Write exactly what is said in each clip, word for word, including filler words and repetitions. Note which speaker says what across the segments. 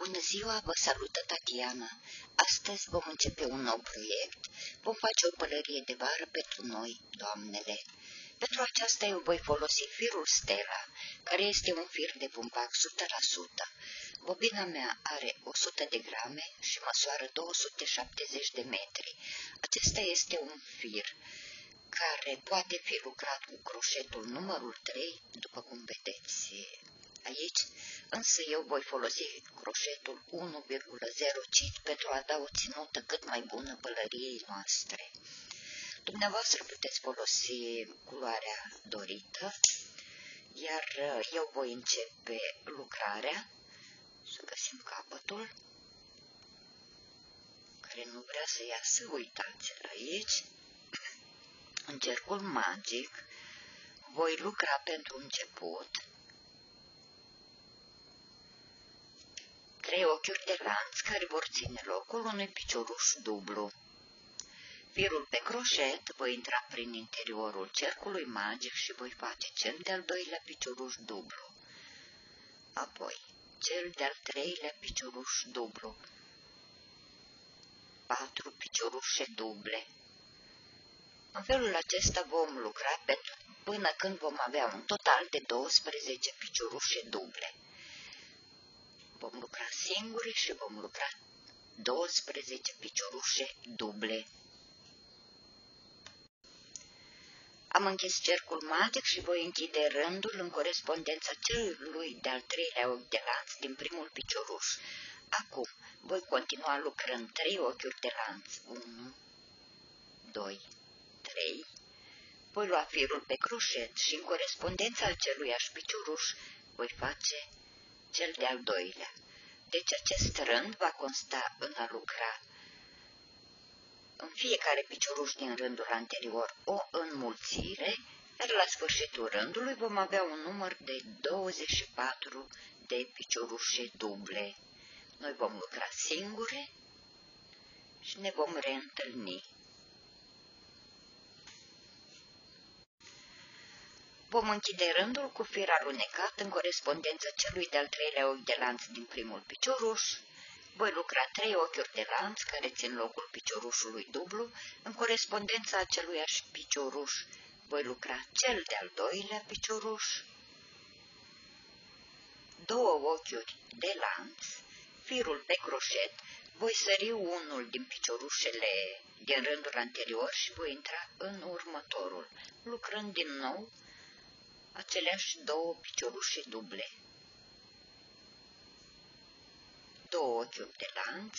Speaker 1: Bună ziua, vă salută Tatiana. Astăzi vom începe un nou proiect. Vom face o pălărie de vară pentru noi, doamnele. Pentru aceasta eu voi folosi firul Stella, care este un fir de bumbac o sută la sută. Bobina mea are o sută de grame și măsoară două sute șaptezeci de metri. Acesta este un fir care poate fi lucrat cu croșetul numărul trei, după cum vedeți aici, însă eu voi folosi croșetul unu virgulă zero cinci pentru a da o ținută cât mai bună pălăriei noastre. Dumneavoastră puteți folosi culoarea dorită, iar eu voi începe lucrarea. Să găsim capătul, care nu vrea să iasă, uitați aici, în cercul magic. Voi lucra pentru început trei ochiuri de lanț care vor ține locul unui picioruș dublu. Firul pe croșet voi intra prin interiorul cercului magic și voi face cel de-al doilea picioruș dublu, apoi cel de-al treilea picioruș dublu, patru piciorușe duble. În felul acesta vom lucra pentru, până când vom avea un total de douăsprezece piciorușe duble. Vom lucra singuri și vom lucra douăsprezece piciorușe duble. Am închis cercul magic și voi închide rândul în corespondența celui de-al treilea ochi de lanț din primul picioruș. Acum voi continua lucrând trei ochiuri de lanț. unu, doi, trei. Voi lua firul pe croșet și în corespondența aceluiași picioruș voi face cel de-al doilea. Deci acest rând va consta în a lucra în fiecare picioruș din rândul anterior o înmulțire, iar la sfârșitul rândului vom avea un număr de douăzeci și patru de piciorușe duble. Noi vom lucra singure și ne vom reîntâlni. Vom închide rândul cu fir alunecat în corespondența celui de-al treilea ochi de lanț din primul picioruș. Voi lucra trei ochiuri de lanț care țin locul piciorușului dublu. În corespondența aceluiași picioruș voi lucra cel de-al doilea picioruș, două ochiuri de lanț, firul pe croșet, voi sări unul din piciorușele din rândul anterior și voi intra în următorul, lucrând din nou aceleași două piciorușe duble. Două ochiuri de lanț,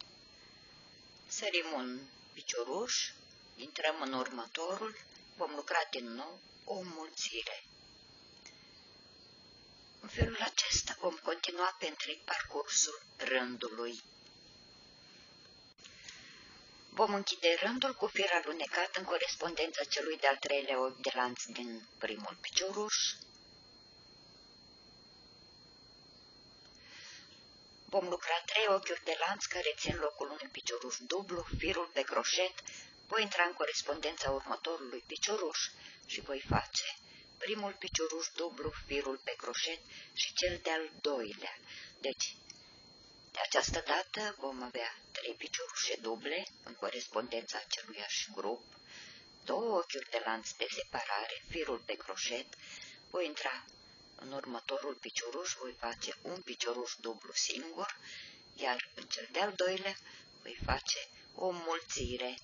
Speaker 1: sărim un picioruș, intrăm în următorul, vom lucra din nou o înmulțire. În felul acesta vom continua pe întreg parcursul rândului. Vom închide rândul cu fir alunecat în corespondența celui de-al treilea ochi de lanț din primul picioruș. Vom lucra trei ochiuri de lanț care țin locul unui picioruș dublu, firul pe croșet, voi intra în corespondența următorului picioruș și voi face primul picioruș dublu, firul pe croșet și cel de-al doilea. Deci, de această dată vom avea trei piciorușe duble în corespondența aceluiași grup, două ochiuri de lanț de separare, firul pe croșet, voi intra în următorul picioruș, voi face un picioruș dublu singur, iar în cel de-al doilea voi face o înmulțire.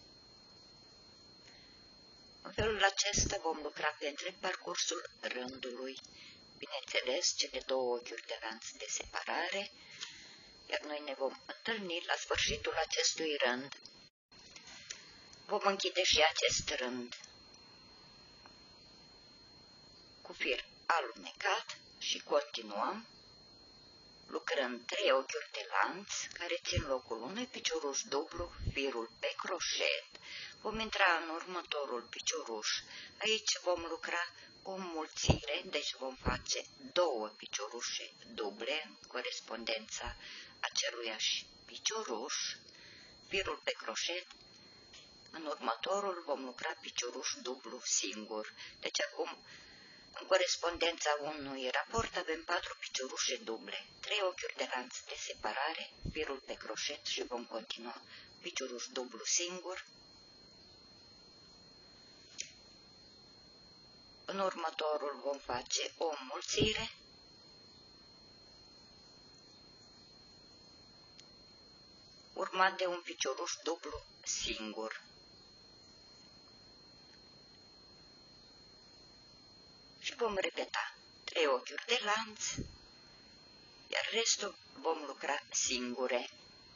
Speaker 1: În felul acesta vom lucra pe întreg parcursul rândului. Bineînțeles, cele două ochiuri de lanț de separare, iar noi ne vom întâlni la sfârșitul acestui rând. Vom închide și acest rând cu fir alunecat și continuăm lucrând trei ochiuri de lanț care țin locul unui picioruș dublu, firul pe croșet. Vom intra în următorul picioruș. Aici vom lucra o înmulțire, deci vom face două piciorușe duble în corespondența aceluiași picioruș, firul pe croșet. În următorul vom lucra picioruș dublu singur. Deci acum În corespondența unui raport avem patru piciorușe duble, trei ochiuri de lanț de separare, firul pe croșet și vom continua picioruș dublu singur. În următorul vom face o înmulțire. Urmat de un picioruș dublu singur. Și vom repeta trei ochiuri de lanț, iar restul vom lucra singure.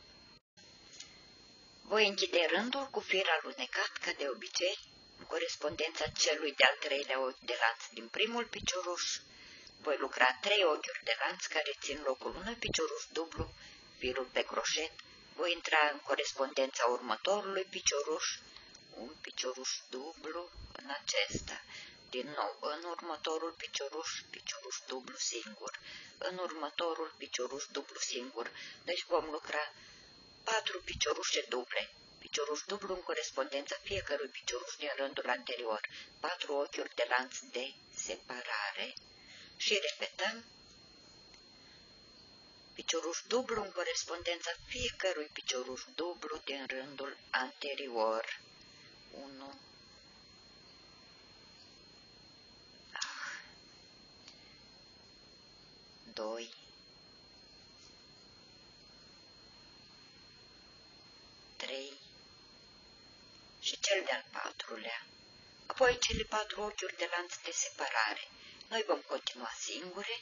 Speaker 1: Voi închide rândul cu fir alunecat, ca de obicei, în corespondența celui de-al treilea ochi de lanț din primul picioruș. Voi lucra trei ochiuri de lanț care țin locul unui picioruș dublu, firul pe croșet. Voi intra în corespondența următorului picioruș, un picioruș dublu în acesta. Din nou, în următorul picioruș, picioruș dublu singur, în următorul picioruș dublu singur. Deci vom lucra patru piciorușe duble, picioruș dublu în corespondența fiecărui picioruș din rândul anterior, patru ochiuri de lanț de separare și repetăm picioruș dublu în corespondența fiecărui picioruș dublu din rândul anterior. unu, doi, trei și cel de-al patrulea. Apoi cele patru ochiuri de lanț de separare. Noi vom continua singure.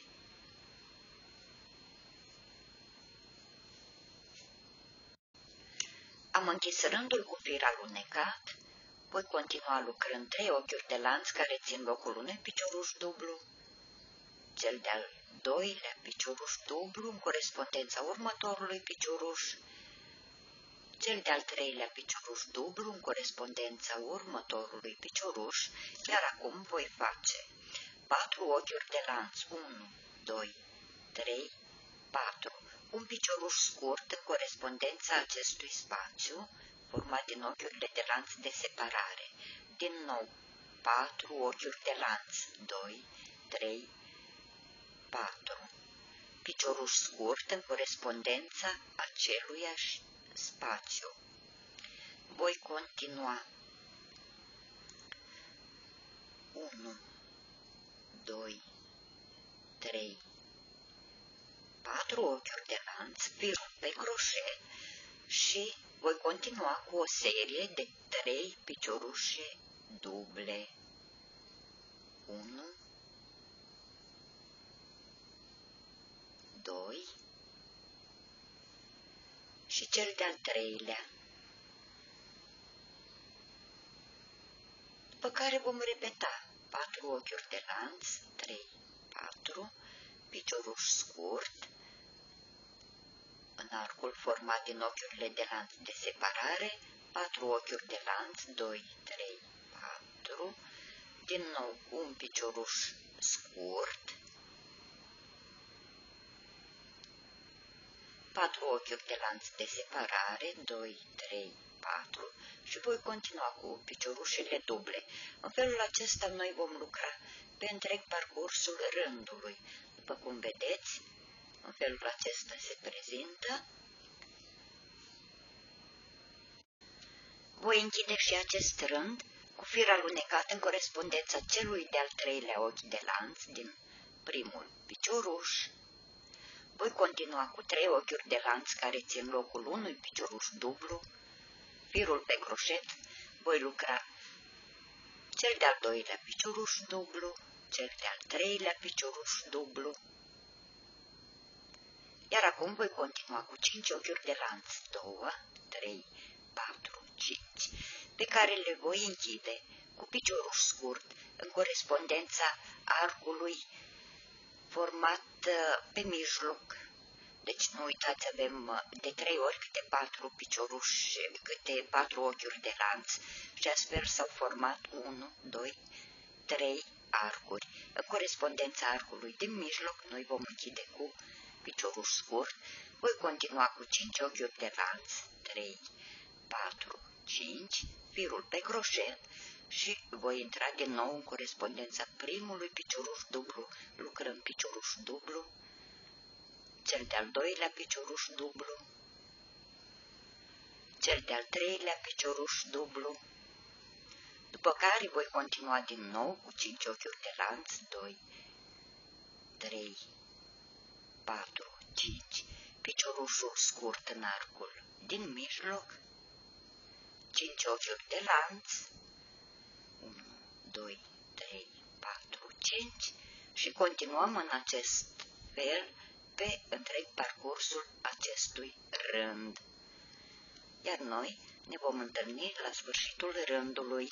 Speaker 1: Am închis rândul cu fir alunecat. Voi continua lucrând trei ochiuri de lanț care țin locul unui picioruș dublu, cel de-al doilea picioruș dublu în corespondența următorului picioruș, cel de-al treilea picioruș dublu în corespondența următorului picioruș, iar acum voi face patru ochiuri de lanț, unu, doi, trei, patru, un picioruș scurt în corespondența acestui spațiu, format din ochiurile de lanț de separare. Din nou, patru ochiuri de lanț, doi, trei, patru, picioruș scurt în corespondența aceluiași spațiu. Voi continua unu, doi, trei, patru ochiuri de lanț, firul pe croșet și voi continua cu o serie de trei piciorușe duble. unu, doi și cel de-al treilea. După care vom repeta patru ochiuri de lanț, trei, patru, picioruș scurt, în arcul format din ochiurile de lanț de separare, patru ochiuri de lanț, doi, trei, patru, din nou un picioruș scurt, patru ochiuri de lanț de separare, doi, trei, patru și voi continua cu piciorușele duble. În felul acesta noi vom lucra pe întreg parcursul rândului. După cum vedeți, în felul acesta se prezintă. Voi închide și acest rând cu fir alunecat în corespondența celui de-al treilea ochi de lanț din primul picioruș. Voi continua cu trei ochiuri de lanț care țin locul unui picioruș dublu, firul pe croșet. Voi lucra cel de-al doilea picioruș dublu, cel de-al treilea picioruș dublu, iar acum voi continua cu cinci ochiuri de lanț, doi, trei, patru, cinci, pe care le voi închide cu picioruș scurt în corespondența arcului format pe mijloc. Deci nu uitați, avem de trei ori câte patru picioruși, câte patru ochiuri de lanț și astfel s-au format unu, doi, trei arcuri. În corespondența arcului din mijloc noi vom închide cu picioruș scurt. Voi continua cu cinci ochiuri de lanț, trei, patru, cinci, firul pe croșet și voi intra din nou în corespondența primului picioruș dublu, lucrăm picioruș dublu, cel de-al doilea picioruș dublu, cel de-al treilea picioruș dublu, după care voi continua din nou cu cinci ochiuri de lanț, doi, trei, patru, cinci, piciorușul scurt în arcul din mijloc, cinci ochiuri de lanț, unu, doi, trei, patru, cinci și continuăm în acest fel pe întreg parcursul acestui rând. Iar noi ne vom întâlni la sfârșitul rândului.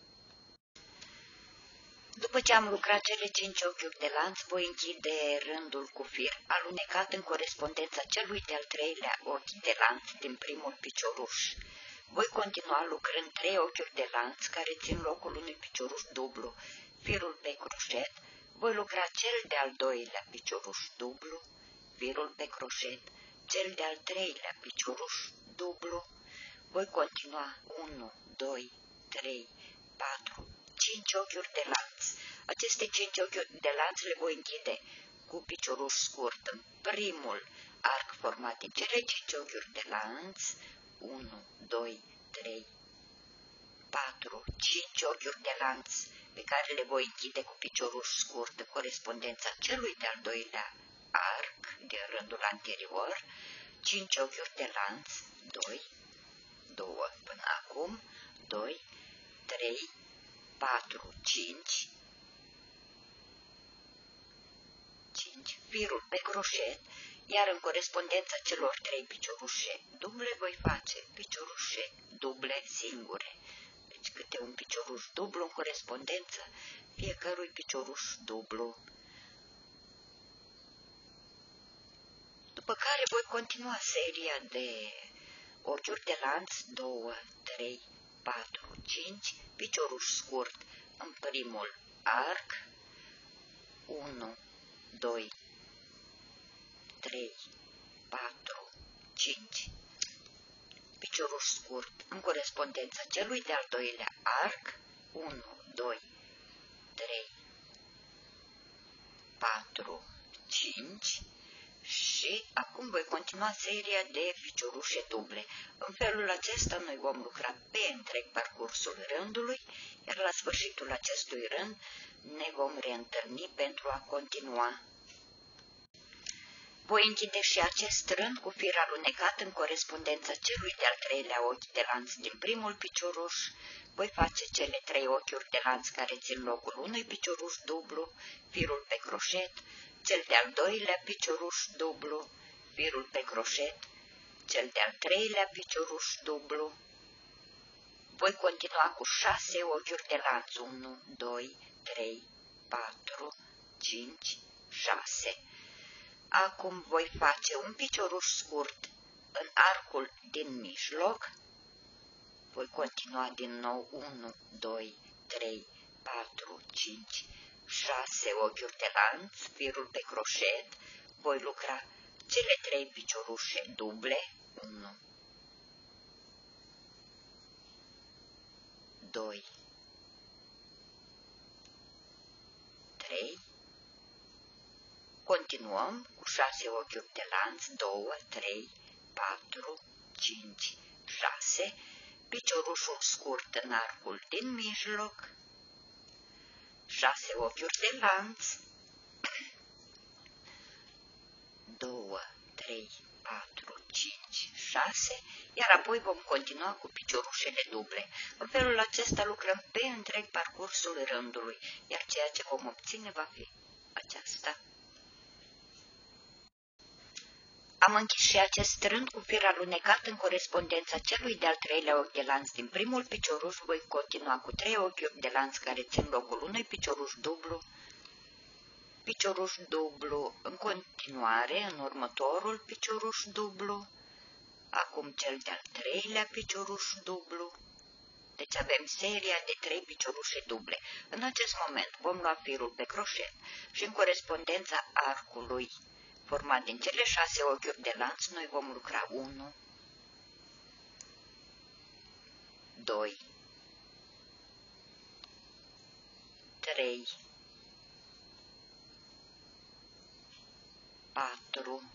Speaker 1: După ce am lucrat cele cinci ochiuri de lanț, voi închide rândul cu fir alunecat în corespondența celui de-al treilea ochi de lanț din primul picioruș. Voi continua lucrând trei ochiuri de lanț care țin locul unui picioruș dublu, firul pe croșet, voi lucra cel de-al doilea picioruș dublu, firul pe croșet, cel de-al treilea picioruș dublu, voi continua unu, doi, trei, patru, cinci ochiuri de lanț. Aceste cinci ochiuri de lanț le voi închide cu picioruș scurt în primul arc format din cele cinci ochiuri de lanț, unu, doi, trei, patru, cinci ochiuri de lanț pe care le voi închide cu picioruș scurt în corespondența celui de-al doilea arc din rândul anterior, cinci ochiuri de lanț, doi, doi până acum, doi, trei, patru, cinci, cinci, firul pe croșet, iar în corespondența celor trei piciorușe duble voi face piciorușe duble singure. Deci câte un picioruș dublu în corespondență fiecărui picioruș dublu. După care voi continua seria de ochiuri de lanț, doi, trei, patru, cinci, picioruș scurt în primul arc, unu, doi, trei, patru, cinci, picioruș scurt în corespondența celui de-al doilea arc, unu, doi, trei, patru, cinci și acum voi continua seria de piciorușe duble. În felul acesta noi vom lucra pe întreg parcursul rândului, iar la sfârșitul acestui rând ne vom reîntâlni pentru a continua. Voi închide și acest rând cu fir alunecat în corespondența celui de-al treilea ochi de lanț din primul picioruș. Voi face cele trei ochiuri de lanț care țin locul unui picioruș dublu, firul pe croșet, cel de-al doilea picioruș dublu, firul pe croșet, cel de-al treilea picioruș dublu. Voi continua cu șase ochiuri de lanț, unu, doi, trei, patru, cinci, șase. Acum voi face un picioruș scurt în arcul din mijloc, voi continua din nou unu, doi, trei, patru, cinci, șase ochiuri de lanț, firul pe croșet, voi lucra cele trei piciorușe duble, unu, doi, trei, continuăm cu șase ochiuri de lanț, doi, trei, patru, cinci, șase, piciorușul scurt în arcul din mijloc, șase ochiuri de lanț, doi, trei, patru, cinci, șase, iar apoi vom continua cu piciorușele duble. În felul acesta lucrăm pe întreg parcursul rândului, iar ceea ce vom obține va fi aceasta. Am închis și acest rând cu fir alunecat în corespondența celui de-al treilea ochi de lanț din primul picioruș. Voi continua cu trei ochiuri de lanț care țin locul unui picioruș dublu, picioruș dublu în continuare în următorul picioruș dublu, acum cel de-al treilea picioruș dublu. Deci avem seria de trei piciorușe duble. În acest moment vom lua firul pe croșet și în corespondența arcului format din cele șase ochiuri de lanț, noi vom lucra unu, doi, trei, patru,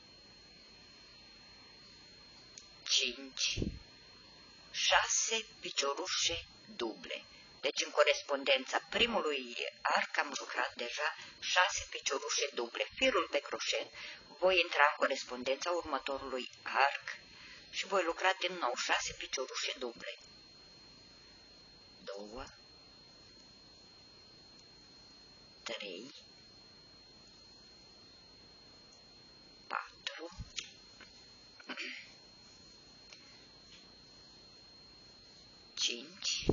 Speaker 1: cinci, șase piciorușe duble. Deci în corespondența primului arc am lucrat deja șase piciorușe duble. Firul pe croșet, voi intra în corespondența următorului arc și voi lucra din nou șase piciorușe duble. Două, trei, patru, cinci,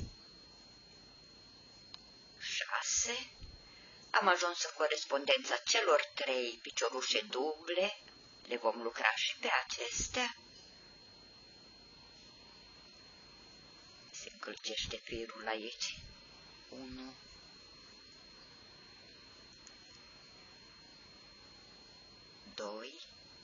Speaker 1: șase. Am ajuns în corespondența celor trei piciorușe duble, le vom lucra și pe acestea. Se încălcește firul aici. unu, doi,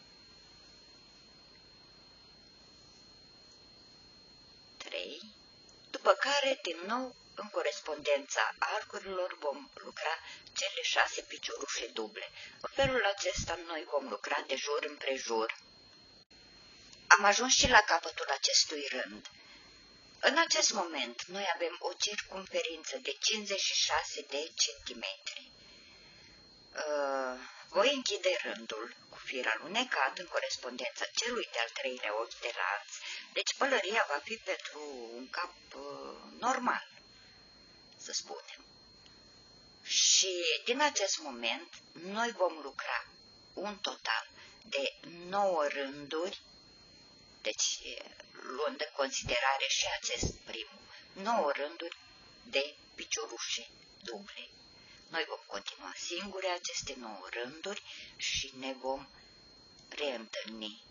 Speaker 1: trei, după care, din nou, în corespondența arcurilor vom lucra cele șase piciorușe duble. În felul acesta noi vom lucra de jur împrejur. Am ajuns și la capătul acestui rând. În acest moment noi avem o circumferință de cincizeci și șase de centimetri. Uh, voi închide rândul cu fir alunecat în corespondența celui de-al treilea ochi de lanț. Deci pălăria va fi pentru un cap uh, normal, să spunem. Și din acest moment noi vom lucra un total de nouă rânduri, deci luând în considerare și acest primul, nouă rânduri de piciorușe duble. Noi vom continua singure aceste nouă rânduri și ne vom reîntâlni.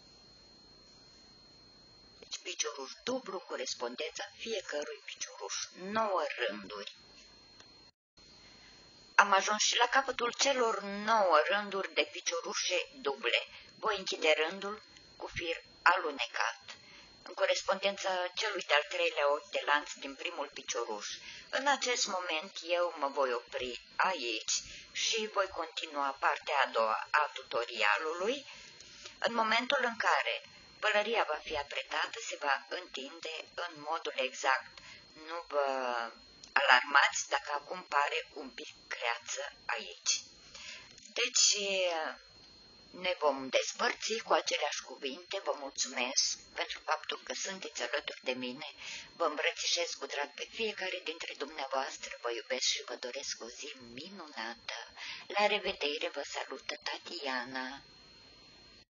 Speaker 1: Deci picioruș dublu în corespondența fiecărui picioruș, nouă rânduri. Am ajuns și la capătul celor nouă rânduri de piciorușe duble. Voi închide rândul cu fir alunecat în corespondența celui de-al treilea ochi de lanț din primul picioruș. În acest moment eu mă voi opri aici și voi continua partea a doua a tutorialului. În momentul în care pălăria va fi apretată, se va întinde în modul exact. Nu vă alarmați dacă acum pare un pic creață aici. Deci ne vom despărți cu aceleași cuvinte. Vă mulțumesc pentru faptul că sunteți alături de mine. Vă îmbrățișez cu drag pe fiecare dintre dumneavoastră. Vă iubesc și vă doresc o zi minunată. La revedere, vă salută Tatiana.